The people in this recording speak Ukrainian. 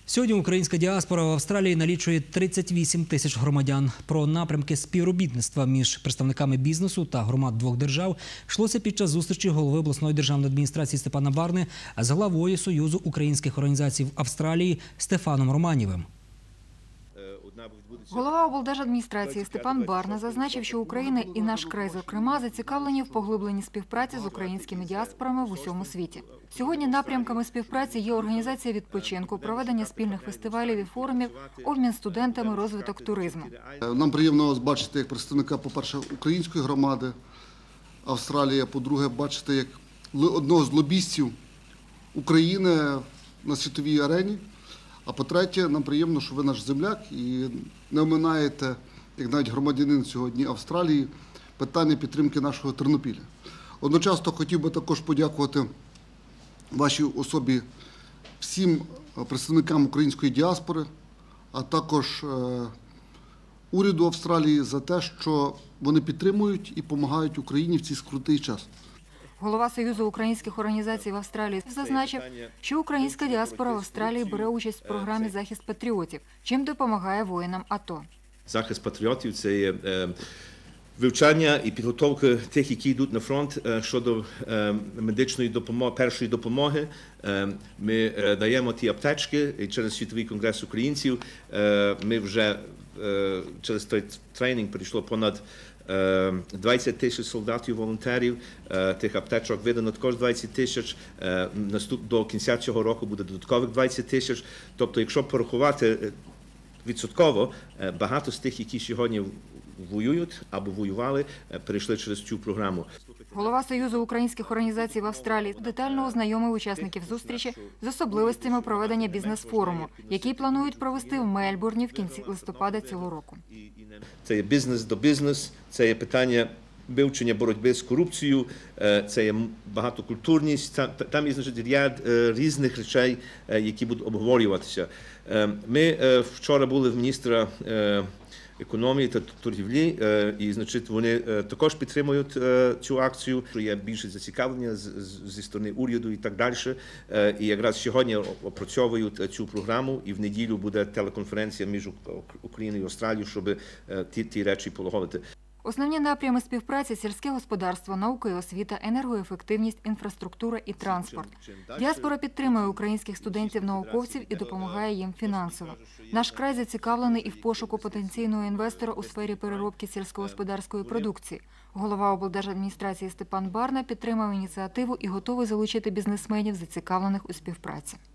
Сьогодні українська діаспора в Австралії налічує 38 тисяч громадян. Про напрямки співробітництва між представниками бізнесу та громад двох держав йшлося під час зустрічі голови обласної державної адміністрації Степана Барни з главою Союзу українських організацій в Австралії Стефаном Романєвим. Голова облдержадміністрації Степан Барна зазначив, що Україна і наш край, зокрема, зацікавлені в поглибленні співпраці з українськими діаспорами в усьому світі. Сьогодні напрямками співпраці є організація відпочинку, проведення спільних фестивалів і форумів, обмін студентами, розвиток туризму. Нам приємно вас бачити як представника, по-перше, української громади Австралії, а по-друге, бачити як одного з лобістів України на світовій арені. А по-третє, нам приємно, що ви наш земляк і не оминаєте, як навіть громадянин сьогодні Австралії, питання підтримки нашого Тернопіля. Одночасно хотів би також подякувати вашій особі всім представникам української діаспори, а також уряду Австралії за те, що вони підтримують і допомагають Україні в цей скрутний час. Голова Союзу українських організацій в Австралії зазначив, що українська діаспора в Австралії бере участь в програмі «Захист патріотів», чим допомагає воїнам АТО. Захист патріотів – це є вивчання і підготовка тих, які йдуть на фронт щодо медичної допомоги, першої допомоги. Ми даємо ті аптечки, і через Світовий конгрес українців ми вже через той тренінг прийшло понад 20 тисяч солдатів-волонтерів, тих аптечок видано також 20 тисяч, до кінця цього року буде додаткових 20 тисяч. Тобто, якщо порахувати відсотково, багато з тих, які сьогодні воюють або воювали, перейшли через цю програму. Голова Союзу українських організацій в Австралії детально ознайомив учасників зустрічі з особливостями проведення бізнес-форуму, який планують провести в Мельбурні в кінці листопада цього року. Це є бізнес до бізнес, це є питання вивчення боротьби з корупцією, це є багатокультурність, там є ряд різних речей, які будуть обговорюватися. Ми вчора були в міністра економії та торгівлі, і, значить, вони також підтримують цю акцію, що є більше зацікавлення зі сторони уряду і так далі. І якраз сьогодні опрацьовують цю програму, і в неділю буде телеконференція між Україною і Австралією, щоб ті речі полагодити. Основні напрями співпраці – сільське господарство, наука і освіта, енергоефективність, інфраструктура і транспорт. Діаспора підтримує українських студентів-науковців і допомагає їм фінансово. Наш край зацікавлений і в пошуку потенційного інвестора у сфері переробки сільськогосподарської продукції. Голова облдержадміністрації Степан Барна підтримав ініціативу і готовий залучити бізнесменів, зацікавлених у співпраці.